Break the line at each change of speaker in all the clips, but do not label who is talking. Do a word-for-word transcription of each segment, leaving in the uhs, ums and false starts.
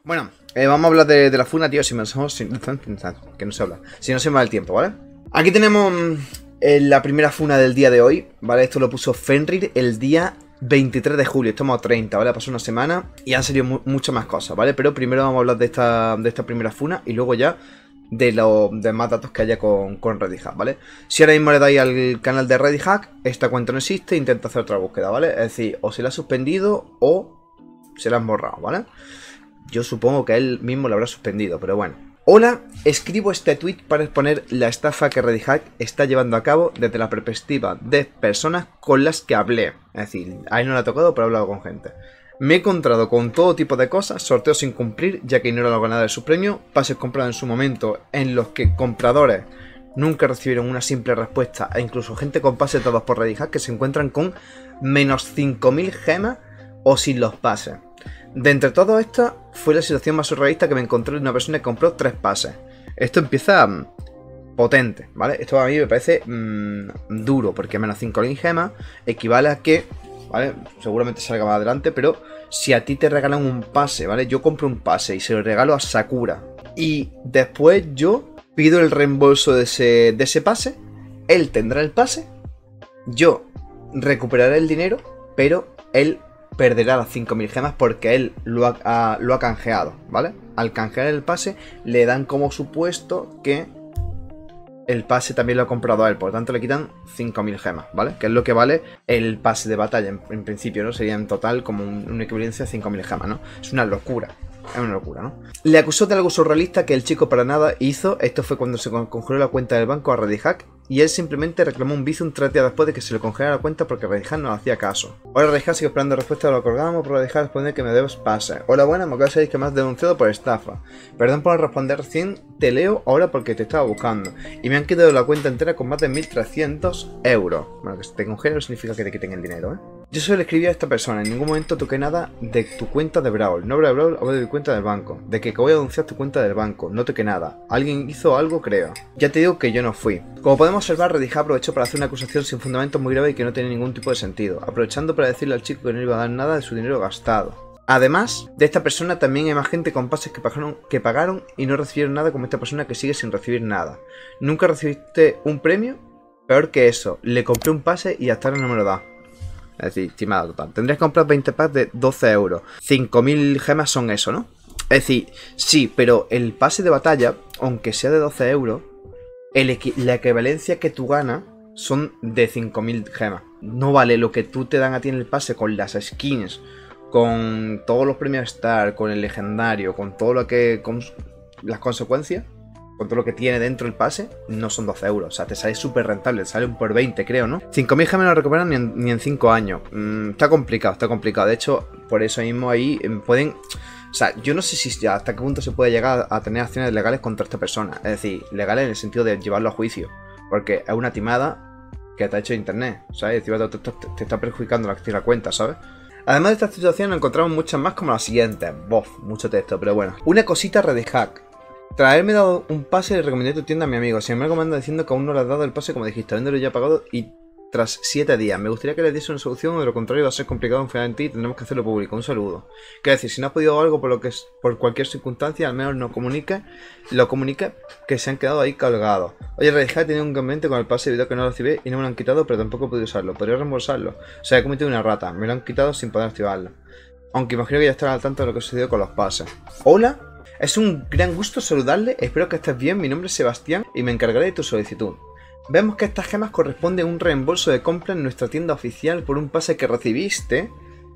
Bueno, eh, vamos a hablar de, de la funa, tío, si me sin, que no se habla, si no se me va el tiempo, ¿vale? Aquí tenemos eh, la primera funa del día de hoy, ¿vale? Esto lo puso Fenrir el día veintitrés de julio, estamos a treinta, ¿vale? Pasó una semana y han salido mu muchas más cosas, ¿vale? Pero primero vamos a hablar de esta, de esta primera funa y luego ya de los de más datos que haya con, con ReadyHack, ¿vale? Si ahora mismo le dais al canal de ReadyHack, esta cuenta no existe, intenta hacer otra búsqueda, ¿vale? Es decir, o se la ha suspendido o se la han borrado, ¿vale? Yo supongo que él mismo lo habrá suspendido, pero bueno. Hola, escribo este tweet para exponer la estafa que ReadyHack está llevando a cabo desde la perspectiva de personas con las que hablé. Es decir, ahí no le ha tocado, pero he hablado con gente. Me he encontrado con todo tipo de cosas, sorteos sin cumplir, ya que ignoro la ganada de su premio, pases comprados en su momento en los que compradores nunca recibieron una simple respuesta, e incluso gente con pases dados por ReadyHack que se encuentran con menos cinco mil gemas o sin los pases. De entre todo esto, fue la situación más surrealista que me encontré de una persona que compró tres pases. Esto empieza mmm, potente, ¿vale? Esto a mí me parece mmm, duro, porque menos cinco mil gemas equivale a que, ¿vale? Seguramente salga más adelante, pero si a ti te regalan un pase, ¿vale? Yo compro un pase y se lo regalo a Sakura. Y después yo pido el reembolso de ese, de ese pase, él tendrá el pase, yo recuperaré el dinero, pero él perderá las cinco mil gemas porque él lo ha, a, lo ha canjeado, ¿vale? Al canjear el pase le dan como supuesto que el pase también lo ha comprado a él, por lo tanto le quitan cinco mil gemas, ¿vale? Que es lo que vale el pase de batalla en, en principio, ¿no? Sería en total como un, una equivalencia de cinco mil gemas, ¿no? Es una locura. Es una locura, ¿no? Le acusó de algo surrealista que el chico para nada hizo. Esto fue cuando se congeló la cuenta del banco a ReadyHack y él simplemente reclamó un Bizum tres días después de que se le congelara la cuenta porque ReadyHack no le hacía caso. Ahora ReadyHack sigue esperando respuesta de lo que colgamos, pero ReadyHack responde que me debes pase. Hola, buena, me acabo de saber que me has denunciado por estafa. Perdón por responder recién, te leo ahora porque te estaba buscando. Y me han quitado la cuenta entera con más de mil trescientos euros. Bueno, que se te congele no significa que te quiten el dinero, ¿eh? Yo solo le escribí a esta persona, en ningún momento toqué nada de tu cuenta de Brawl. No hablo de Brawl, hablo de mi cuenta del banco. De que voy a denunciar tu cuenta del banco. No toqué nada. Alguien hizo algo, creo. Ya te digo que yo no fui. Como podemos observar, ReadyHack aprovechó para hacer una acusación sin fundamentos muy grave y que no tiene ningún tipo de sentido. Aprovechando para decirle al chico que no iba a dar nada de su dinero gastado. Además de esta persona, también hay más gente con pases que pagaron, que pagaron y no recibieron nada, como esta persona que sigue sin recibir nada. ¿Nunca recibiste un premio? Peor que eso. Le compré un pase y hasta ahora no me lo da. Es decir, estimado total. Tendrías que comprar veinte packs de doce euros. cinco mil gemas son eso, ¿no? Es decir, sí, pero el pase de batalla, aunque sea de doce euros, el equi la equivalencia que tú ganas son de cinco mil gemas. No vale lo que tú te dan a ti en el pase con las skins, con todos los premios Star, con el legendario, con todo lo que... con las consecuencias, con todo lo que tiene dentro el pase, no son doce euros. O sea, te sale súper rentable, te sale un por veinte, creo, ¿no? cinco mil gemas no lo recuperan ni en, ni en cinco años. Mm, está complicado, está complicado. De hecho, por eso mismo ahí pueden... O sea, yo no sé si ya hasta qué punto se puede llegar a tener acciones legales contra esta persona. Es decir, legales en el sentido de llevarlo a juicio. Porque es una timada que te ha hecho internet, ¿sabes? Te, te, te, te está perjudicando la, la cuenta, ¿sabes? Además de esta situación, encontramos muchas más como las siguientes. Bof, mucho texto, pero bueno. Una cosita ReadyHack. Tras haberme dado un pase le recomendé tu tienda a mi amigo. Sin embargo me anda diciendo que aún no le has dado el pase como dijiste, habiéndolo ya pagado y tras siete días. Me gustaría que le diese una solución, o de lo contrario va a ser complicado confiar en ti y tendremos que hacerlo público. Un saludo. Quiero decir, si no has podido algo por lo que es, por cualquier circunstancia, al menos no comunique, lo comunique que se han quedado ahí colgados. Oye, ReadyHack tenía un inconveniente con el pase debido a que no lo recibí y no me lo han quitado, pero tampoco he podido usarlo. ¿Podría reembolsarlo? O sea, he cometido una rata. Me lo han quitado sin poder activarlo. Aunque imagino que ya estarán al tanto de lo que sucedió con los pases. Hola. Es un gran gusto saludarle, espero que estés bien, mi nombre es Sebastián y me encargaré de tu solicitud. Vemos que estas gemas corresponden a un reembolso de compra en nuestra tienda oficial por un pase que recibiste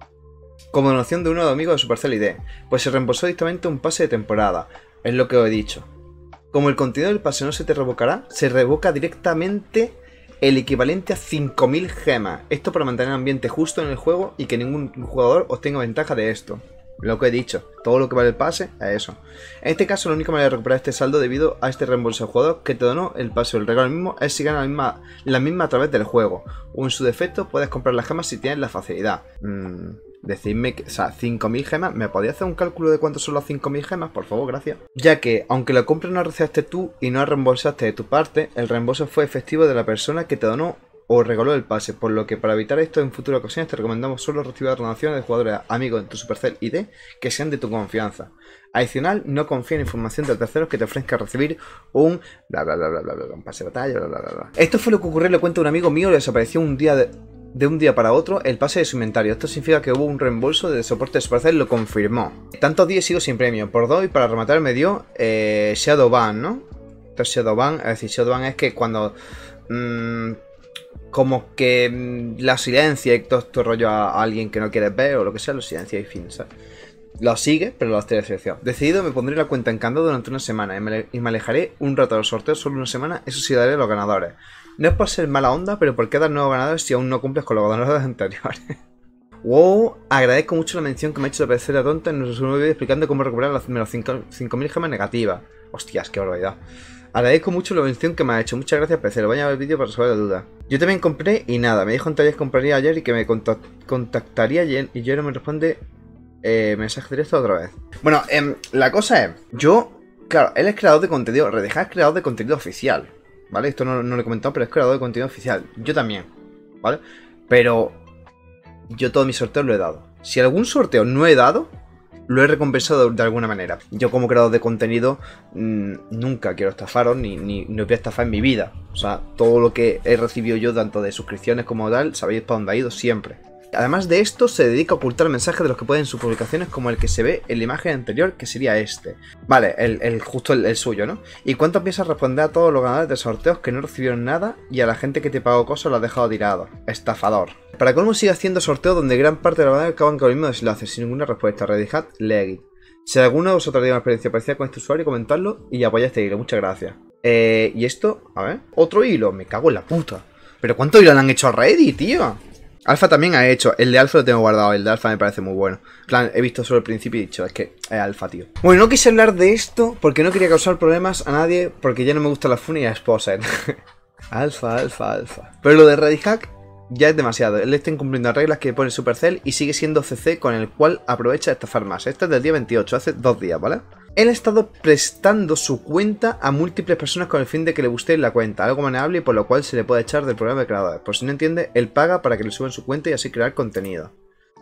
como donación de uno de los amigos de Supercell I D, pues se reembolsó directamente un pase de temporada, es lo que os he dicho. Como el contenido del pase no se te revocará, se revoca directamente el equivalente a cinco mil gemas, esto para mantener el ambiente justo en el juego y que ningún jugador obtenga ventaja de esto. Lo que he dicho, todo lo que vale el pase es eso. En este caso, la única manera de recuperar este saldo debido a este reembolso del jugador que te donó el pase o el regalo mismo es si gana la misma, la misma a través del juego. O en su defecto, puedes comprar las gemas si tienes la facilidad. Mm, decidme que, o sea, cinco mil gemas. ¿Me podía hacer un cálculo de cuánto son las cinco mil gemas? Por favor, gracias. Ya que, aunque la compra no recibiste tú y no reembolsaste de tu parte, el reembolso fue efectivo de la persona que te donó o regaló el pase, por lo que para evitar esto en futuras ocasiones te recomendamos solo recibir donaciones de jugadores amigos en tu Supercell I D que sean de tu confianza. Adicional, no confía en información de terceros que te ofrezca recibir un bla bla bla bla bla bla un pase de batalla, bla bla bla bla. Esto fue lo que ocurrió, le cuento a un amigo mío, le desapareció un día de, de un día para otro el pase de su inventario. Esto significa que hubo un reembolso de soporte de Supercell, lo confirmó. Tantos días sigo sin premio. Por dos y para rematar me dio eh, Shadowban, ¿no? Entonces Shadowban, es decir, Shadowban es que cuando mmm, como que mmm, la silencia y todo este rollo a, a alguien que no quieres ver o lo que sea, lo silencia y fin, ¿sabes? Lo sigue, pero lo tiene seleccionado. Decidido, me pondré la cuenta en candado durante una semana y me, y me alejaré un rato de los sorteos solo una semana. Eso sí, daré a los ganadores. No es por ser mala onda, pero ¿por qué dar nuevos ganadores si aún no cumples con los ganadores anteriores? Wow, agradezco mucho la mención que me ha hecho de parecer a tonta en nuestro nuevo vídeo explicando cómo recuperar las menos cinco mil gemas negativas. Hostias, qué barbaridad. Agradezco mucho la mención que me ha hecho. Muchas gracias, P C. Lo voy a ver el vídeo para resolver la duda. Yo también compré y nada. Me dijo en talleres que compraría ayer y que me contactaría y yo no me responde. Eh, mensaje directo otra vez. Bueno, eh, la cosa es, yo, claro, él es creador de contenido, Redeja es creador de contenido oficial, ¿vale? Esto no, no lo he comentado, pero es creador de contenido oficial. Yo también, ¿vale? Pero yo todos mis sorteos lo he dado. Si algún sorteo no he dado, lo he recompensado de, de alguna manera. Yo como creador de contenido mmm, nunca quiero estafaros, ni, ni, ni os voy a estafar en mi vida. O sea, todo lo que he recibido yo, tanto de suscripciones como tal, sabéis para dónde ha ido siempre. Además de esto, se dedica a ocultar mensajes de los que pueden en sus publicaciones, como el que se ve en la imagen anterior, que sería este. Vale, el, el justo el, el suyo, ¿no? ¿Y cuánto piensas responder a todos los ganadores de sorteos que no recibieron nada y a la gente que te pagó cosas lo has dejado tirado? Estafador. Para colmo sigue haciendo sorteos donde gran parte de los ganadores acaban con el mismo desenlace, sin ninguna respuesta. Redhat, Legit. Si alguno de vosotros tiene una experiencia parecida con este usuario, comentadlo y apoyad este hilo. Muchas gracias. Eh, y esto, a ver, otro hilo. Me cago en la puta. ¿Pero cuántos hilos le han hecho a Reddit, tío? Alfa también ha hecho, el de Alfa lo tengo guardado, el de Alfa me parece muy bueno. En plan, he visto solo el principio y he dicho, es que es Alfa, tío. Bueno, no quise hablar de esto porque no quería causar problemas a nadie, porque ya no me gusta la funa y a Exposer. Alfa, Alfa, Alfa. Pero lo de Redhack ya es demasiado. Él está incumpliendo reglas que pone Supercell y sigue siendo C C con el cual aprovecha de estafar más. Este es del día veintiocho, hace dos días, ¿vale? Él ha estado prestando su cuenta a múltiples personas con el fin de que le guste la cuenta, algo manejable y por lo cual se le puede echar del programa de creadores. Por si no entiende, él paga para que le suban su cuenta y así crear contenido.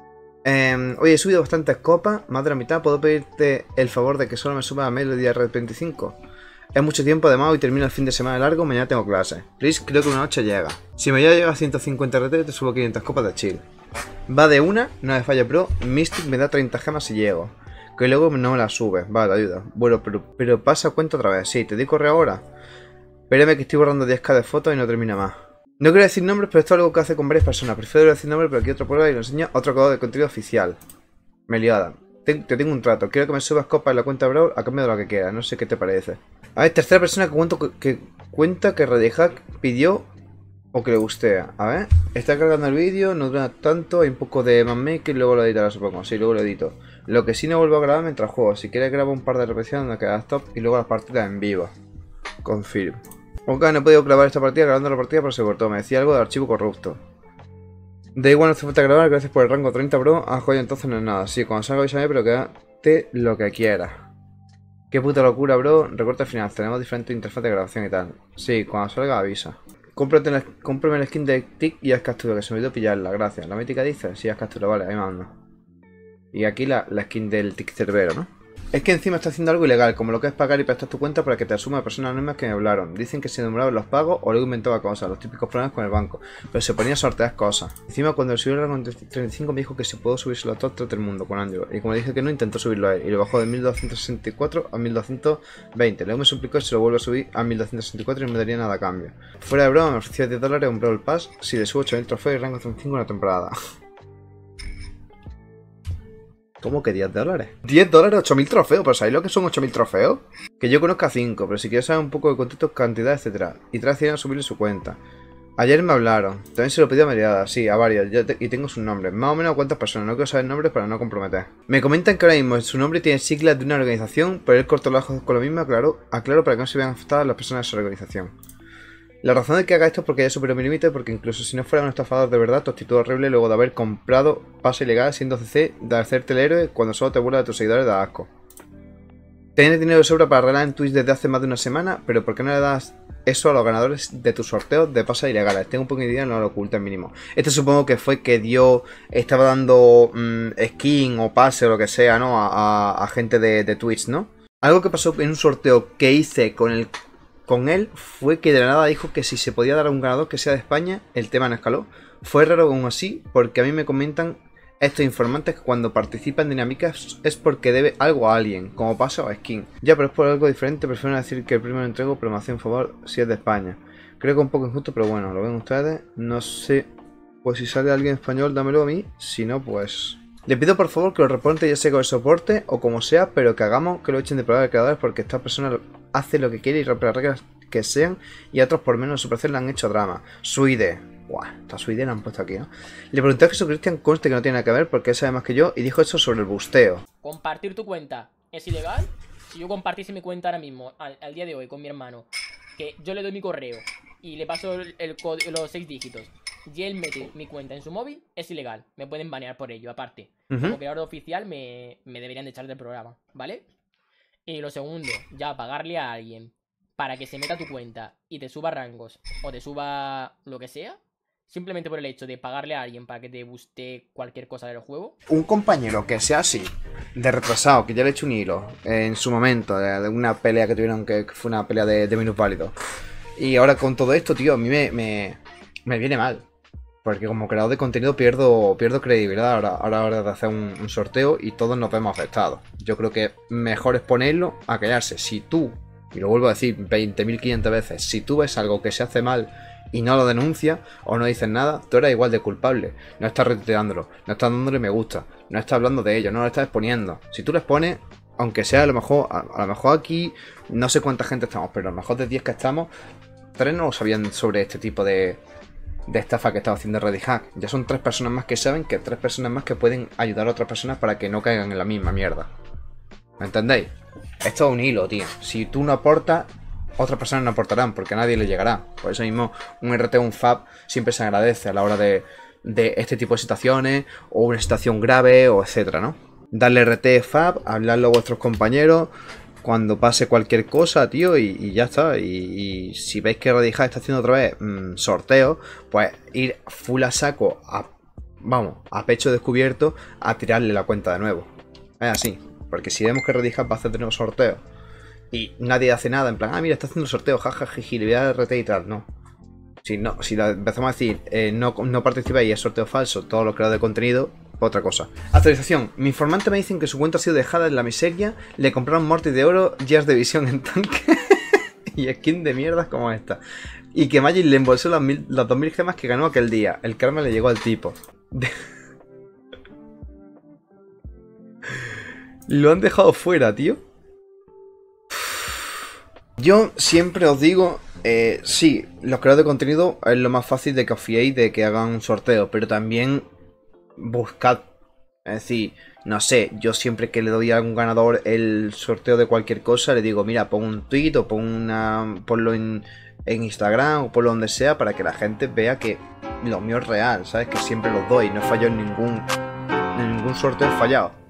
Eh, oye, he subido bastantes copas, más de la mitad. ¿Puedo pedirte el favor de que solo me suba a Melody R veinticinco? Es mucho tiempo además, hoy termino el fin de semana largo, mañana tengo clase. Please, creo que una noche llega. Si me llega a ciento cincuenta R T, te subo quinientas copas de chill. Va de una, no me falla pro, Mystic me da treinta gemas si llego. Que luego no me la sube, vale, te ayuda. Bueno, pero, pero pasa cuenta otra vez. Sí, te di correo ahora. Espérame que estoy borrando diez K de fotos y no termina más. No quiero decir nombres, pero esto es algo que hace con varias personas. Prefiero decir nombres, pero aquí otro prueba y lo enseña otro creador de contenido oficial. Meliada. Te, te tengo un trato. Quiero que me subas copas en la cuenta de Brawl a cambio de lo que quieras. No sé qué te parece. A ver, tercera persona que, cuento que, que cuenta que Redhack pidió o que le gustea. A ver, está cargando el vídeo, no dura tanto, hay un poco de manmake y luego lo editará, supongo. Sí, luego lo edito. Lo que sí no vuelvo a grabar mientras juego. Si quieres grabo un par de repeticiones donde queda stop y luego las partidas en vivo. Confirm. Ok, no he podido grabar esta partida, grabando la partida pero se cortó. Me decía algo de archivo corrupto. Da igual, no hace falta grabar, gracias por el rango treinta, bro. Ah, joder, entonces no es nada. Sí, cuando salga avísame, pero quédate lo que quieras. Qué puta locura, bro. Recorta al final, tenemos diferentes interfaces de grabación y tal. Sí, cuando salga avisa. Cómprate la, cómprame el skin de Tick y haz captura, que se me olvidó pillarla, gracias. ¿La mítica dice? Sí, haz captura, vale, ahí mando. Y aquí la, la skin del Tick Cerbero, ¿no? Es que encima está haciendo algo ilegal, como lo que es pagar y prestar tu cuenta para que te asuma personas anónimas que me hablaron. Dicen que se demoraban los pagos o luego inventaba cosas, los típicos problemas con el banco. Pero se ponía a sortear cosas. Encima cuando le subió el rango treinta y cinco me dijo que si puedo subírselo a todos del mundo con Angelo. Y como le dije que no, intentó subirlo a él. Y lo bajó de mil doscientos sesenta y cuatro a mil doscientos veinte. Luego me suplicó si lo vuelvo a subir a mil doscientos sesenta y cuatro y no me daría nada a cambio. Fuera de broma me ofreció diez dólares un Brawl Pass si le subo ocho mil trofeos y rango treinta y cinco en una temporada. ¿Cómo que diez dólares? diez dólares, ocho mil trofeos. ¿Pero sabéis lo que son ocho mil trofeos? Que yo conozco a cinco, pero si quieres saber un poco de contexto, cantidad, etcétera. Y trae cien a subirle su cuenta. Ayer me hablaron. También se lo pedí a Meriada, sí, a varios. Ya te, y tengo sus nombres. Más o menos a cuántas personas. No quiero saber nombres para no comprometer. Me comentan que ahora mismo su nombre tiene siglas de una organización, pero él cortó los ojos con lo mismo, aclaró, aclaro para que no se vean afectadas las personas de esa organización. La razón de que haga esto es porque ya superó mi límite, porque incluso si no fuera un estafador de verdad, tu actitud horrible luego de haber comprado pase ilegal siendo C C, de hacerte el héroe cuando solo te burlas de tus seguidores da asco. Tienes dinero de sobra para regalar en Twitch desde hace más de una semana, pero ¿por qué no le das eso a los ganadores de tus sorteos de pasas ilegales? Tengo un poco de idea, no lo oculta el mínimo. Este supongo que fue que dio, estaba dando mmm, skin o pase o lo que sea, ¿no? A, a, a gente de, de Twitch, ¿no? Algo que pasó en un sorteo que hice con el con él fue que de la nada dijo que si se podía dar a un ganador que sea de España, el tema no escaló. Fue raro aún así, porque a mí me comentan estos informantes que cuando participan en dinámicas es porque debe algo a alguien, como pasa o skin. Ya, pero es por algo diferente, prefiero decir que el primero entrego, pero me hace un favor si es de España. Creo que un poco injusto, pero bueno, lo ven ustedes. No sé, pues si sale alguien español, dámelo a mí. Si no, pues... Le pido por favor que lo reporte ya sea con el soporte o como sea, pero que hagamos que lo echen de prueba de creadores porque esta persona hace lo que quiere y rompe las reglas que sean y a otros por menos su perfil le han hecho drama. Suide. Buah, esta Suide la han puesto aquí, ¿no? Le pregunté a Jesús Cristian, conste que no tiene nada que ver porque él sabe más que yo y dijo esto sobre el busteo.
¿Compartir tu cuenta es ilegal? Si yo compartiese mi cuenta ahora mismo, al, al día de hoy, con mi hermano, que yo le doy mi correo y le paso el, el los seis dígitos y él mete mi cuenta en su móvil, es ilegal. Me pueden banear por ello, aparte. Uh-huh. Como creador oficial me, me deberían de echar del programa, ¿vale? Y lo segundo, ya pagarle a alguien para que se meta tu cuenta y te suba rangos o te suba lo que sea, simplemente por el hecho de pagarle a alguien para que te guste cualquier cosa del juego.
Un compañero que sea así, de retrasado, que ya le he hecho un hilo en su momento, de, de una pelea que tuvieron, que fue una pelea de, de minusválidos. Y ahora con todo esto, tío, a mí me, me, me viene mal. Porque como creador de contenido pierdo, pierdo credibilidad ahora, ahora a la hora de hacer un, un sorteo y todos nos vemos afectados. Yo creo que mejor es ponerlo a callarse. Si tú, y lo vuelvo a decir veinte mil quinientas veces, si tú ves algo que se hace mal y no lo denuncias o no dices nada, tú eres igual de culpable. No estás retuiteándolo, no estás dándole me gusta, no estás hablando de ello, no lo estás exponiendo. Si tú lo expones, aunque sea a lo mejor, a, a lo mejor aquí no sé cuánta gente estamos, pero a lo mejor de diez que estamos, tres no lo sabían sobre este tipo de... de estafa que estaba haciendo ReadyHack. Ya son tres personas más que saben, que tres personas más que pueden ayudar a otras personas para que no caigan en la misma mierda. ¿Me entendéis? Esto es un hilo, tío. Si tú no aportas, otras personas no aportarán, porque a nadie le llegará. Por eso mismo, un R T o un F A B siempre se agradece a la hora de, de este tipo de situaciones, o una situación grave, o etcétera, ¿no? Darle R T, F A B, hablarlo a vuestros compañeros cuando pase cualquier cosa, tío, y, y ya está. Y, y si veis que ReadyHack está haciendo otra vez mmm, sorteo, pues ir full a saco, a, vamos, a pecho descubierto, a tirarle la cuenta de nuevo. Es así, porque si vemos que ReadyHack va a hacer de nuevo sorteo y nadie hace nada, en plan, ah, mira, está haciendo sorteo, jajaja, le voy a dar R T y tal, no. Si, no, si la empezamos a decir, eh, no, no participáis y es sorteo falso, todos los creadores de contenido, otra cosa. Actualización. Mi informante me dicen que su cuenta ha sido dejada en la miseria. Le compraron Mortis de oro, Gears de visión en tanque y skin de mierdas como esta. Y que Magic le embolsó las, mil, las dos mil gemas que ganó aquel día. El karma le llegó al tipo. Lo han dejado fuera, tío. Yo siempre os digo, eh, sí, los creadores de contenido es lo más fácil de que os fiéis de que hagan un sorteo, pero también buscad, es decir, no sé, yo siempre que le doy a algún ganador el sorteo de cualquier cosa, le digo, mira, pon un tweet o pon una, ponlo en, en Instagram o ponlo donde sea para que la gente vea que lo mío es real, ¿sabes? Que siempre los doy, no he fallado en ningún, en ningún sorteo he fallado.